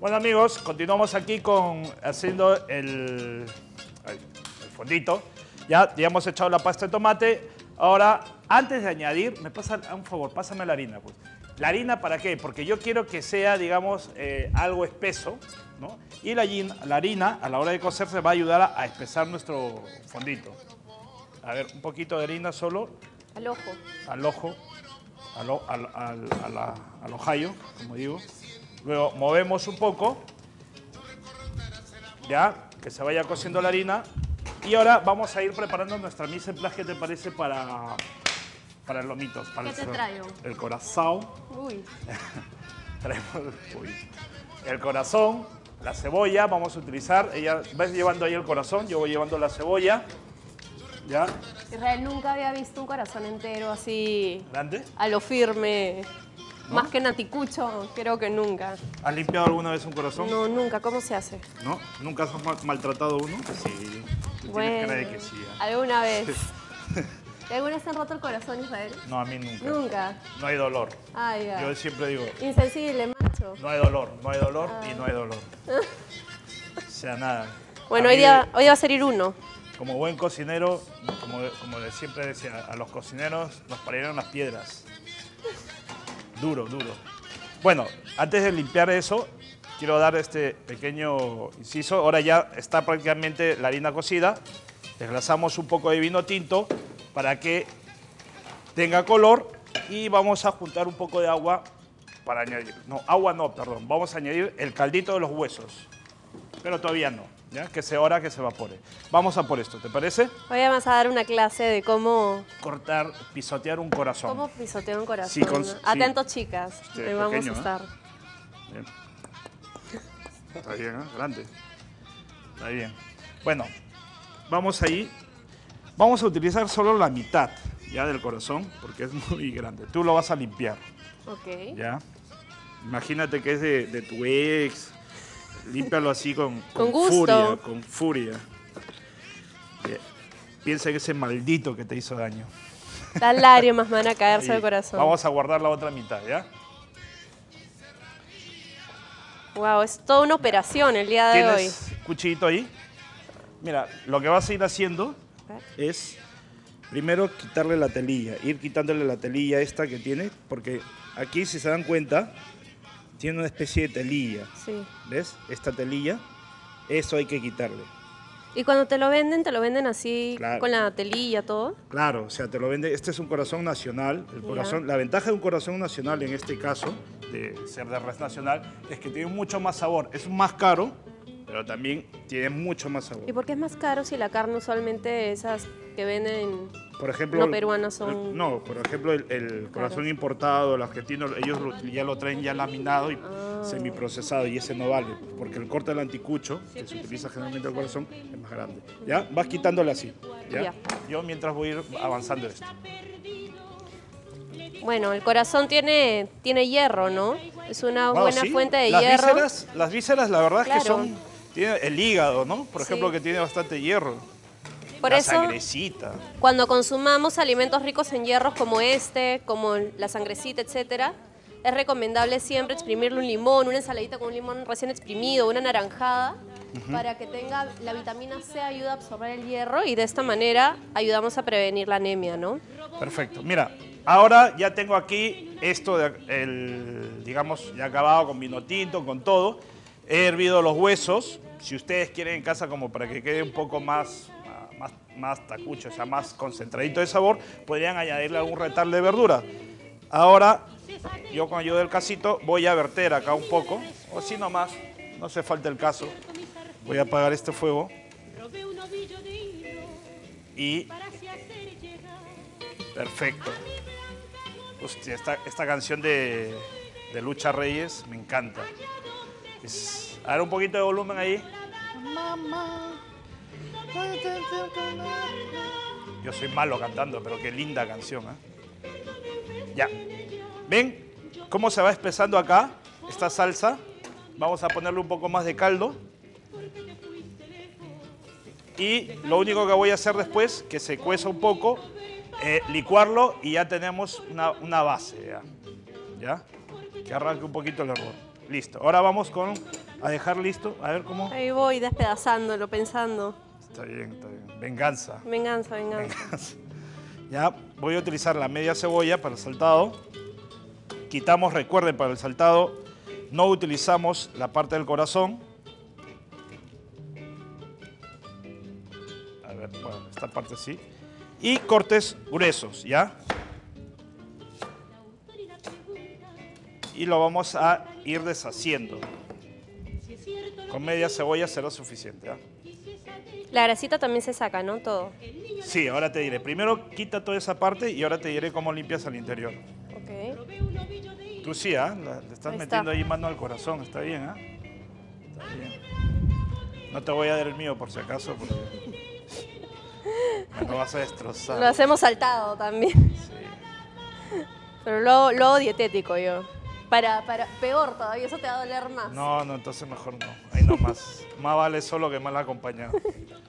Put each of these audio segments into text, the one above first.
Bueno amigos, continuamos aquí haciendo el fondito. Ya hemos echado la pasta de tomate. Ahora, antes de añadir, me pasa un favor, pásame la harina. Pues. ¿La harina para qué? Porque yo quiero que sea, digamos, algo espeso, ¿no? Y la harina, a la hora de cocerse, va a ayudar a espesar nuestro fondito. A ver, un poquito de harina solo. Al ojo. Al ojo, al ojallo, como digo. Luego movemos un poco, ya, que se vaya cociendo la harina. Y ahora vamos a ir preparando nuestra mise en place, ¿qué te parece para el lomito? Para ¿Qué te traigo? El corazón. Uy. El corazón, la cebolla, vamos a utilizar. Ella va llevando ahí el corazón, yo voy llevando la cebolla. ¿Ya? Israel nunca había visto un corazón entero así... ¿Grande? A lo firme. ¿No? Más que en anticucho, creo que nunca. ¿Has limpiado alguna vez un corazón? No, nunca. ¿Cómo se hace? ¿No? ¿Nunca has maltratado uno? Sí. Tú tienes cara de que sí. Alguna vez. ¿Alguna vez te han roto el corazón, Israel? No, a mí nunca. Nunca. No hay dolor. Ah, ya. Yo siempre digo... Insensible, macho. No hay dolor y no hay dolor. O sea, nada. Bueno, hoy va a salir uno. Como buen cocinero, como siempre decía, a los cocineros nos parieron las piedras. Duro, duro. Bueno, antes de limpiar eso, quiero dar este pequeño inciso. Ahora ya está prácticamente la harina cocida. Desglasamos un poco de vino tinto para que tenga color y vamos a juntar un poco de agua para añadir. No, agua no, perdón. Vamos a añadir el caldito de los huesos, pero todavía no. ¿Ya? Que se hora que se evapore. Vamos a por esto, ¿te parece? Hoy vamos a dar una clase de cómo... Cortar, pisotear un corazón. ¿Cómo pisotear un corazón? Sí, Atentos, chicas. Sí, Hoy vamos pequeño, a estar. Bien. Está bien, ¿eh? Grande. Está bien. Bueno, vamos ahí. Vamos a utilizar solo la mitad ya del corazón, porque es muy grande. Tú lo vas a limpiar. Ok. ¿Ya? Imagínate que es de tu ex... Límpialo así con gusto. Furia, con furia. Piensa que ese maldito que te hizo daño. Las lágrimas van a caerse del corazón. Vamos a guardar la otra mitad, ¿ya? Wow, es toda una operación el día de hoy. ¿Tienes cuchillito ahí? Mira, lo que vas a ir haciendo es primero quitarle la telilla, ir quitándole la telilla esta que tiene, porque aquí, si se dan cuenta, tiene una especie de telilla. Sí. ¿Ves? Esta telilla, eso hay que quitarle. ¿Y cuando te lo venden así, claro, con la telilla, todo? Claro, o sea, te lo vende. Este es un corazón nacional. El corazón, la ventaja de un corazón nacional, en este caso, de ser de res nacional, es que tiene mucho más sabor. Es más caro, pero también tiene mucho más sabor. ¿Y por qué es más caro si la carne usualmente esas que venden... Por ejemplo, no peruanas son... No, por ejemplo, el corazón importado, el argentino, ellos ya lo traen ya laminado y semiprocesado, y ese no vale, porque el corte del anticucho, que se utiliza generalmente el corazón, es más grande. ¿Ya? Vas quitándole así. ¿Ya? Yo mientras voy a ir avanzando esto. Bueno, el corazón tiene hierro, ¿no? Es una buena sí, fuente de hierro. Las vísceras, la verdad claro, es que son... Tiene el hígado, ¿no? Por ejemplo, que tiene bastante hierro. Por la eso, sangrecita. Cuando consumamos alimentos ricos en hierros como como la sangrecita, etcétera, es recomendable siempre exprimirle un limón, una ensaladita con un limón recién exprimido, una naranjada, para que tenga la vitamina C, ayuda a absorber el hierro y de esta manera ayudamos a prevenir la anemia, ¿no? Perfecto. Mira, ahora ya tengo aquí esto, digamos, ya acabado con vino tinto, con todo. He hervido los huesos. Si ustedes quieren en casa, como para que quede un poco más tacucho, o sea, más concentradito de sabor, podrían añadirle algún retal de verdura. Ahora, yo con ayuda del casito voy a verter acá un poco, o si nomás, no hace falta el caso. Voy a apagar este fuego. Y... perfecto. Hostia, esta canción de Lucha Reyes me encanta. A ver, un poquito de volumen ahí. Mamá. Yo soy malo cantando, pero qué linda canción, ¿eh? Ya. ¿Ven cómo se va espesando acá esta salsa? Vamos a ponerle un poco más de caldo. Y lo único que voy a hacer después, que se cueza un poco, licuarlo y ya tenemos una base, ¿ya? Que arranque un poquito el hervor. Listo. Ahora vamos a dejar listo. A ver cómo. Ahí voy despedazándolo, pensando. Está bien, está bien. Venganza. Venganza, venganza. Venganza. Ya voy a utilizar la media cebolla para el saltado. Quitamos, recuerden, para el saltado no utilizamos la parte del corazón. A ver, bueno, esta parte sí. Y cortes gruesos, ¿ya? Y lo vamos a ir deshaciendo. Con media cebolla será suficiente, ¿ya? La grasita también se saca, ¿no? Todo. Sí, ahora te diré. Primero quita toda esa parte y ahora te diré cómo limpias al interior. Ok. Tú sí, ¿ah? Le estás Ahí metiendo está. ahí mano al corazón, está bien, ¿ah? Está bien. No te voy a dar el mío por si acaso, porque me lo vas a destrozar. Lo hacemos saltado también. Sí. Pero lo hago dietético yo. Peor todavía, eso te va a doler más. No, no, entonces mejor no. Ahí no más. Más vale solo que mal acompañado.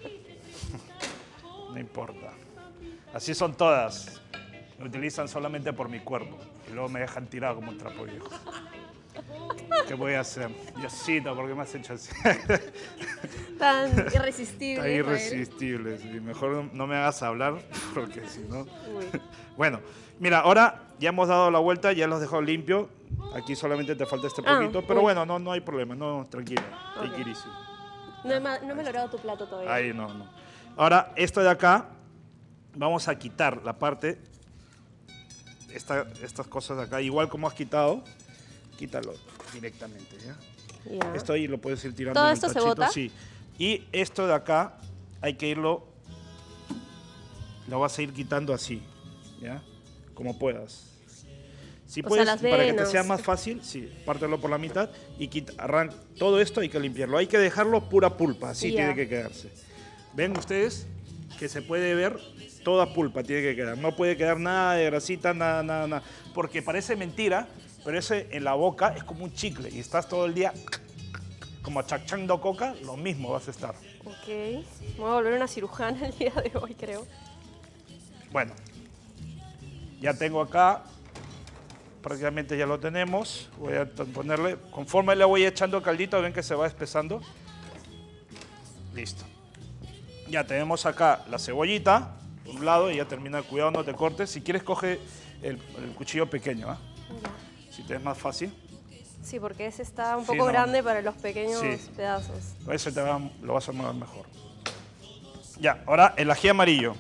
No importa. Así son todas. Me utilizan solamente por mi cuerpo. Y luego me dejan tirado como un trapo viejo. ¿Qué voy a hacer? Diosito, ¿por qué me has hecho así? Tan irresistible. Está irresistible. Sí. Mejor no me hagas hablar, porque si no... Uy. Bueno, mira, ahora ya hemos dado la vuelta, ya los dejado limpio. Aquí solamente te falta este poquito, pero uy. bueno, no hay problema, no, tranquilo. Ok. Take it easy. No me he logrado tu plato todavía. Ahí no. Ahora, esto de acá, vamos a quitar la parte, estas cosas de acá, igual como has quitado, quítalo directamente, ¿ya? Ya. Esto ahí lo puedes ir tirando ¿Todo en el esto se tachito, bota? sí. Y esto de acá, hay que lo vas a ir quitando así, ¿ya? Como puedas. Si O sea, puedes, las para que te venas. sea más fácil, sí, pártelo por la mitad y todo esto hay que limpiarlo. Hay que dejarlo pura pulpa, así Ya. tiene que quedarse. ¿Ven ustedes? Que se puede ver toda pulpa tiene que quedar. No puede quedar nada de grasita, nada. Porque parece mentira, pero ese en la boca es como un chicle y estás todo el día como chachando coca, lo mismo vas a estar. Ok. Me voy a volver una cirujana el día de hoy, creo. Bueno, ya tengo acá, prácticamente ya lo tenemos. Voy a ponerle, conforme le voy echando caldito, ven que se va espesando. Listo. Ya tenemos acá la cebollita, por un lado, y ya termina, cuidado no te cortes. Si quieres coge el cuchillo pequeño, ¿ah? Si te es más fácil. Sí, porque ese está un Sí, poco no. grande para los pequeños Sí. pedazos. Ese lo vas a mover mejor. Ya, ahora el ají amarillo.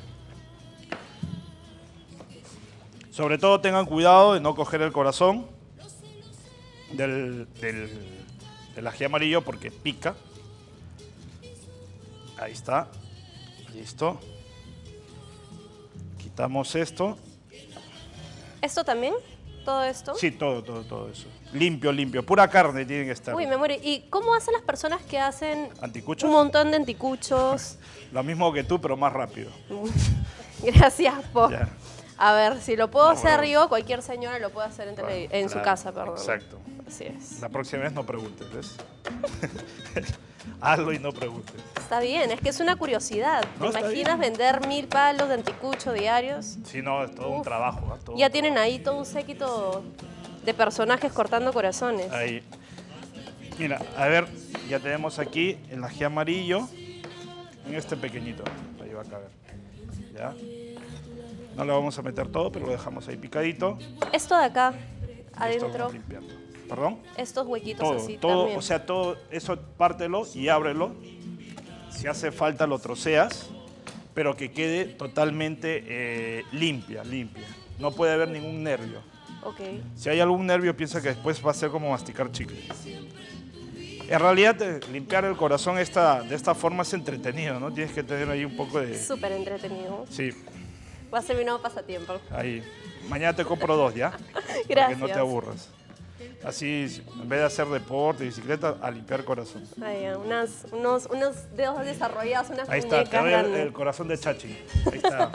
Sobre todo tengan cuidado de no coger el corazón del ají amarillo porque pica. Ahí está. Listo. Quitamos esto. ¿Esto también? ¿Todo esto? Sí, todo eso. Limpio. Pura carne tiene que estar. Uy, me muero. ¿Y cómo hacen las personas que hacen ¿Anticuchos? un montón de anticuchos? Lo mismo que tú, pero más rápido. Gracias, Po. Ya. A ver, si lo puedo No, hacer bueno. yo, cualquier señora lo puede hacer en su Claro, casa, perdón. exacto. Así es. La próxima vez no preguntes, ¿ves? Hazlo y no preguntes. Está bien, es que es una curiosidad. ¿Te No, está imaginas bien. vender 1000 palos de anticucho diarios? Sí, no, es todo un Uf. trabajo. ¿Ah? Todo Ya un tienen ahí todo un séquito de personajes cortando corazones. Ahí. Mira, a ver, ya tenemos aquí el ají amarillo en este pequeñito. Ahí va a caber. ¿Ya? No le vamos a meter todo, pero lo dejamos ahí picadito. Esto de acá, Y esto adentro, vamos limpiando. ¿Perdón? estos huequitos Todo, así todo, también. o sea, todo eso pártelo y ábrelo. Si hace falta lo troceas, pero que quede totalmente limpia. No puede haber ningún nervio. Ok. Si hay algún nervio, piensa que después va a ser como masticar chicle. En realidad, limpiar el corazón de esta forma es entretenido, ¿no? Tienes que tener ahí un poco de... Súper entretenido. Sí, Va a ser mi nuevo pasatiempo. ahí. Mañana te compro 2, ¿ya? Para que Gracias. no te aburras. Así, en vez de hacer deporte, bicicleta, a limpiar corazón. Ahí, unos dedos desarrollados, unas Ahí está, te muñecas doy grandes. el corazón de Chachi. Ahí está.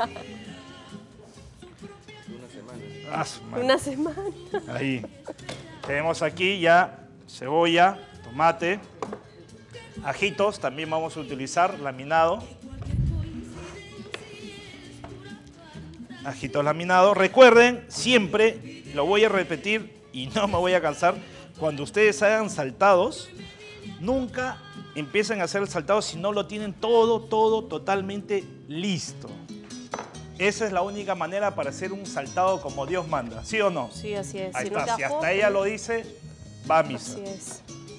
Ah, su madre. Una semana. Ahí. Tenemos aquí ya cebolla, tomate, ajitos, también vamos a utilizar laminado. Ajitos laminados. Recuerden, siempre, lo voy a repetir y no me voy a cansar, cuando ustedes hagan saltados, nunca empiecen a hacer el saltado si no lo tienen todo totalmente listo. Esa es la única manera para hacer un saltado como Dios manda, ¿sí o no? Sí, así es. Ahí Si no está, te si hasta afocas, ella lo dice, va a misa. así es.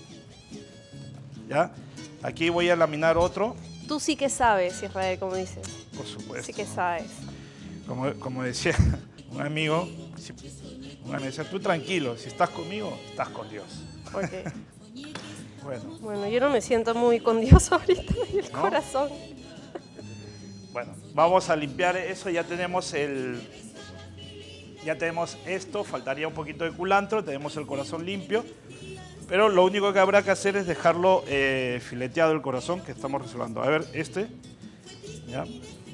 ¿Ya? Aquí voy a laminar otro. Tú sí que sabes, Israel, como dices. Por supuesto. Sí que sabes. Como decía un amigo, me decía, tú tranquilo, si estás conmigo, estás con Dios. Ok. Bueno, Yo no me siento muy con Dios ahorita en el ¿no? corazón. Bueno, vamos a limpiar eso, ya tenemos esto, faltaría un poquito de culantro, tenemos el corazón limpio, pero lo único que habrá que hacer es dejarlo fileteado el corazón, que estamos resolviendo. A ver, ¿ya?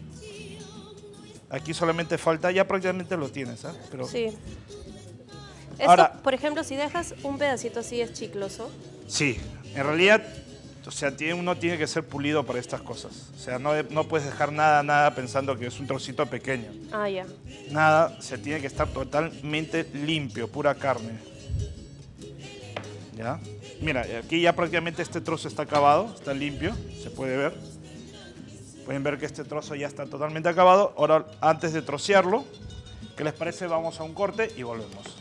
Aquí solamente falta, ya prácticamente lo tienes, ¿ah? Pero Sí. Esto, ahora, por ejemplo, si dejas un pedacito así es chicloso. sí, en realidad, o sea, uno tiene que ser pulido para estas cosas. O sea, no puedes dejar nada pensando que es un trocito pequeño. Ah, ya. Nada, se tiene que estar totalmente limpio, pura carne. ¿Ya? Mira, aquí ya prácticamente este trozo está acabado, está limpio, se puede ver. Pueden ver que este trozo ya está totalmente acabado. Ahora, antes de trocearlo, ¿qué les parece? Vamos a un corte y volvemos.